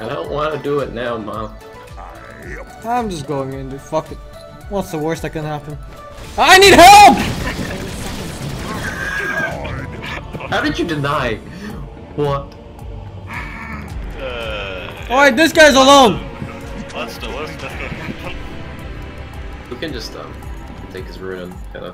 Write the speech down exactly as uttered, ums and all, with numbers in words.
I don't want to do it now, Mom. I'm just going in, dude. Fuck it. What's the worst that can happen? I need help! How did you deny? What? Uh, Alright, this guy's alone! What's the worst that can happen? We can just um take his rune and kinda